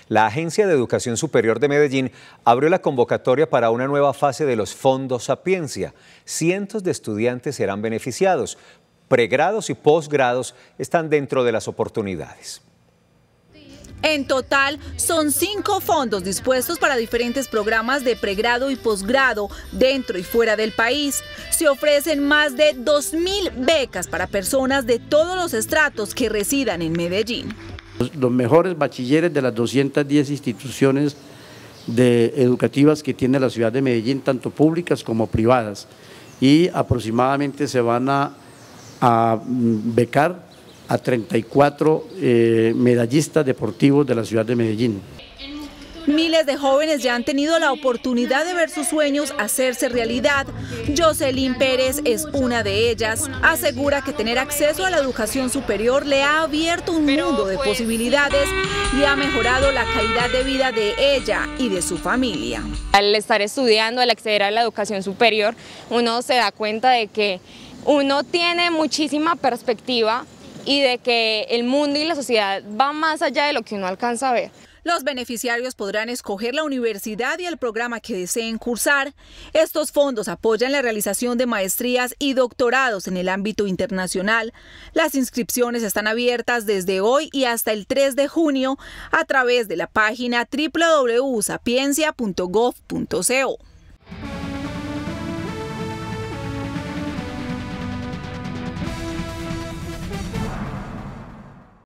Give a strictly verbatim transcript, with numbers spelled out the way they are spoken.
La Agencia de Educación Superior de Medellín abrió la convocatoria para una nueva fase de los fondos Sapiencia. Cientos de estudiantes serán beneficiados. Pregrados y posgrados están dentro de las oportunidades. En total, son cinco fondos dispuestos para diferentes programas de pregrado y posgrado dentro y fuera del país. Se ofrecen más de dos mil becas para personas de todos los estratos que residan en Medellín. Los mejores bachilleres de las doscientas diez instituciones de, educativas que tiene la ciudad de Medellín, tanto públicas como privadas, y aproximadamente se van a, a becar a treinta y cuatro eh, medallistas deportivos de la ciudad de Medellín. Miles de jóvenes ya han tenido la oportunidad de ver sus sueños hacerse realidad. Jocelyn Pérez es una de ellas. Asegura que tener acceso a la educación superior le ha abierto un mundo de posibilidades y ha mejorado la calidad de vida de ella y de su familia. Al estar estudiando, al acceder a la educación superior, uno se da cuenta de que uno tiene muchísima perspectiva y de que el mundo y la sociedad va más allá de lo que uno alcanza a ver. Los beneficiarios podrán escoger la universidad y el programa que deseen cursar. Estos fondos apoyan la realización de maestrías y doctorados en el ámbito internacional. Las inscripciones están abiertas desde hoy y hasta el tres de junio a través de la página doble u doble u doble u punto sapiencia punto gov punto co.